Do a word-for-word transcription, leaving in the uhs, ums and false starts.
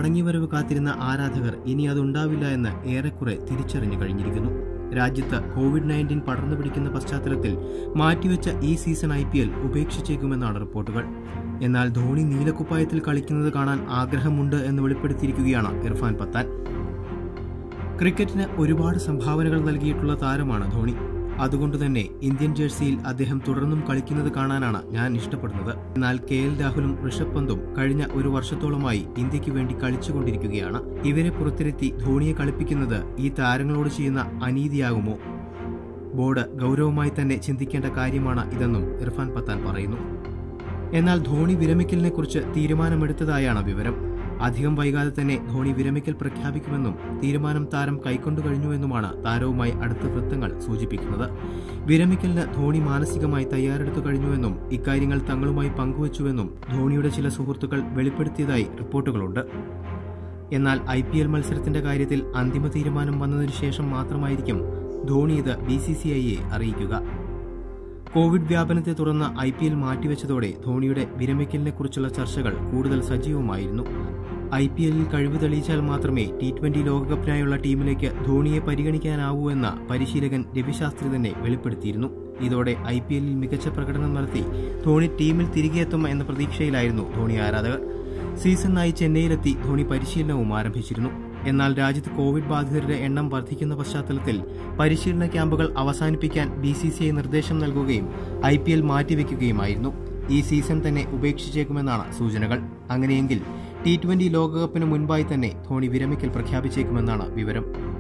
മടങ്ങിവരവ് കാത്തിരുന്ന ആരാധകർ ഇനി അതുണ്ടാവില്ല എന്ന് ഏറെക്കുറെ തിരിച്ചറിഞ്ഞു കഴിഞ്ഞിരിക്കുന്നു. രാജ്യത്ത് കോവിഡ് നയൻറ്റീൻ പടർന്നു പിടിക്കുന്ന പശ്ചാത്തലത്തിൽ മാറ്റിവെച്ച ഈ സീസൺ ഐ പി എൽ ഉപേക്ഷിച്ചേക്കുമെന്നാണ് റിപ്പോർട്ടുകൾ. എന്നാൽ ധോണി നീലക്കുപ്പായത്തിൽ കളിക്കുന്നത് കാണാൻ ആഗ്രഹമുണ്ട് എന്ന് വെളിപ്പെടുത്തിയിരിക്കുകയാണ് ഇർഫാൻ പത്താൻ. ക്രിക്കറ്റിന് ഒരുപാട് സംഭാവനകൾ നൽകിയിട്ടുള്ള താരമാണ് ധോണി. അതുകൊണ്ടുതന്നെ ഇന്ത്യൻ ജേഴ്സിയിൽ അദ്ദേഹം തുടർന്നും കളിക്കുന്നത് കാണാനാണ് ഞാൻ ഇഷ്ടപ്പെടുന്നത്. എന്നാൽ കെ എൽ രാഹുലും ഋഷഭ് പന്തും കഴിഞ്ഞ ഒരു വർഷത്തോളമായി ഇന്ത്യക്ക് വേണ്ടി കളിച്ചുകൊണ്ടിരിക്കുകയാണ്. ഇവരെ പുറത്തിരുത്തി ധോണിയെ കളിപ്പിക്കുന്നത് ഈ താരങ്ങളോട് ചെയ്യുന്ന അനീതിയാകുമോ? ബോർഡ് ഗൗരവമായി തന്നെ ചിന്തിക്കേണ്ട കാര്യമാണ് ഇതെന്നും ഇർഫാൻ പത്താൻ പറയുന്നു. എന്നാൽ ധോണി വിരമിക്കലിനെക്കുറിച്ച് തീരുമാനമെടുത്തതായാണ് വിവരം. അധികം വൈകാതെ തന്നെ ധോണി വിരമിക്കൽ പ്രഖ്യാപിക്കുമെന്നും തീരുമാനം താരം കൈക്കൊണ്ടു കഴിഞ്ഞുവെന്നുമാണ് താരവുമായി അടുത്ത വൃത്തങ്ങൾ സൂചിപ്പിക്കുന്നത്. വിരമിക്കലിന് ധോണി മാനസികമായി തയ്യാറെടുത്തു കഴിഞ്ഞുവെന്നും ഇക്കാര്യങ്ങൾ തങ്ങളുമായി പങ്കുവച്ചുവെന്നും ധോണിയുടെ ചില സുഹൃത്തുക്കൾ വെളിപ്പെടുത്തിയതായി റിപ്പോർട്ടുകളുണ്ട്. എന്നാൽ ഐ പി എൽ മത്സരത്തിന്റെ കാര്യത്തിൽ അന്തിമ തീരുമാനം വന്നതിനു ശേഷം മാത്രമായിരിക്കും ധോണി ഇത് ബി സി സി ഐയെ അറിയിക്കുക. കോവിഡ് വ്യാപനത്തെ തുടർന്ന് ഐ പി എൽ മാറ്റിവെച്ചതോടെ ധോണിയുടെ വിരമിക്കലിനെക്കുറിച്ചുള്ള ചർച്ചകൾ കൂടുതൽ സജീവമായിരുന്നു. ഐ പി എല്ലിൽ കഴിവ് തെളിയിച്ചാൽ മാത്രമേ ടി ട്വന്റി ലോകകപ്പിനായുള്ള ടീമിലേക്ക് ധോണിയെ പരിഗണിക്കാനാവൂ എന്ന പരിശീലകൻ രവിശാസ്ത്രി തന്നെ വെളിപ്പെടുത്തിയിരുന്നു. ഇതോടെ ഐ പി എല്ലിൽ മികച്ച പ്രകടനം നടത്തി ധോണി ടീമിൽ തിരികെ എത്തും എന്ന പ്രതീക്ഷയിലായിരുന്നു ധോണി ആരാധകർ. സീസണിനായി ചെന്നൈയിലെത്തി ധോണി പരിശീലനവും ആരംഭിച്ചിരുന്നു. എന്നാൽ രാജ്യത്ത് കോവിഡ് ബാധിതരുടെ എണ്ണം വർദ്ധിക്കുന്ന പശ്ചാത്തലത്തിൽ പരിശീലന ക്യാമ്പുകൾ അവസാനിപ്പിക്കാൻ ബി സി സി ഐ നിർദ്ദേശം നൽകുകയും ഐ പി എൽ മാറ്റിവെക്കുകയുമായിരുന്നു. ഈ സീസൺ തന്നെ ഉപേക്ഷിച്ചേക്കുമെന്നാണ് സൂചനകൾ. അങ്ങനെയെങ്കിൽ ടി ട്വന്റി ലോകകപ്പിന് മുൻപായി തന്നെ ധോണി വിരമിക്കൽ പ്രഖ്യാപിച്ചേക്കുമെന്നാണ് വിവരം.